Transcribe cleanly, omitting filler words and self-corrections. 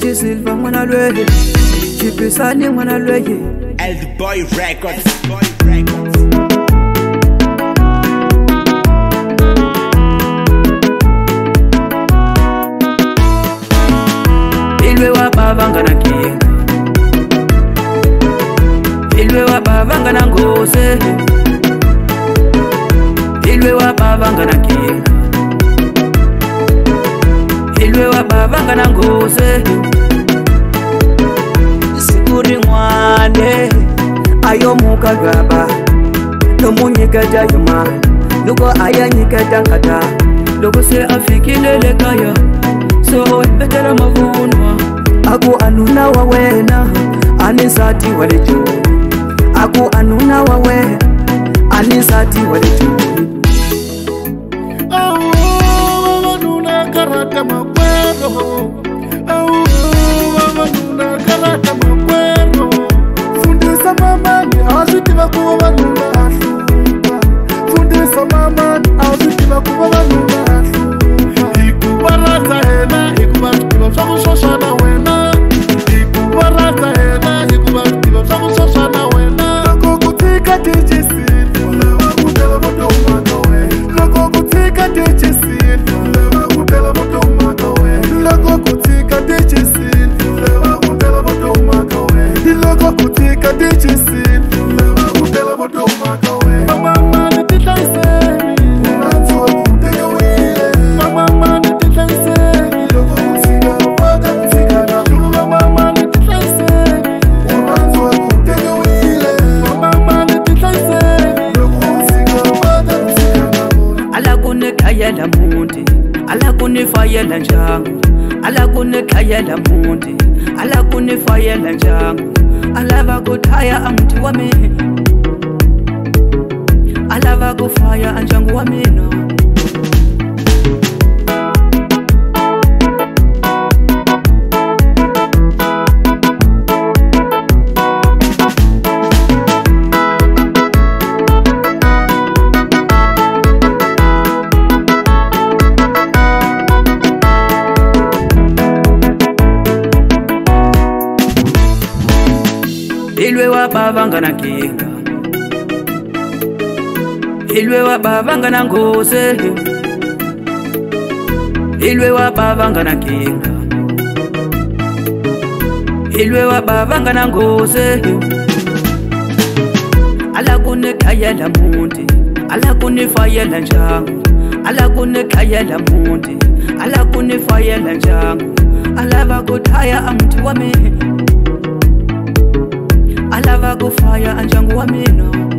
DJ Silva mwana lweye Chipisani mwana lweye El Boy Records. Ilwe wabavanga na kinga Ilwe wabavanga na ngose Ilwe wabavanga na kinga Ilwe wabavanga na ngose Sikuri mwane Ayo muka gaba Nomu nyikata yuma Nuko aya nyikata nkata Loko se afikilele kaya So etera mavunwa Aku anuna wawena Anisati walejo Aku anuna wawe Anisati walejo Nuna karata makwero Nuna karata makwero Fundisa mamani Azitiva kuwa wanuna ashuka Fundisa mamani Azitiva kuwa wanuna ashuka Ikubaraza hena Ikubaraza Sakusosana wena Ikubaraza hena Ikubaraza Sakusosana wena Loko kutika tijisi Ulewa kutela moto umatowe Loko kutika tijisi Ulewa kutela moto umatowe Loko kutika tijisi Ulewa kutela moto umatowe Loko kutika tijisi Ulewa kutela moto umatowe Mama nitita isemi Ulanzo kutega wile Mama nitita isemi Loko kutika waka kutika na Mama nitita isemi Ulanzo kutega wile Mama nitita isemi Loko kutika waka kutika na Ala kune kayela mundi Ala kune fayela njangu Ala kune kayela mundi Ala kune fayela njangu Ala vakutaya amti wa mimi Ala vakufaya anjangu wa mina Ilwe wabavanga na kinga Ilwe wabavanga na ngose Ilwe wabavanga na kinga Ilwe wabavanga na ngose Ala kune kayela mundi Ala kune fayela njangu Ala kune kayela mundi Ala kune fayela njangu Ala vakutaya amti wa mimi Ala vakufaya anjangu wa mina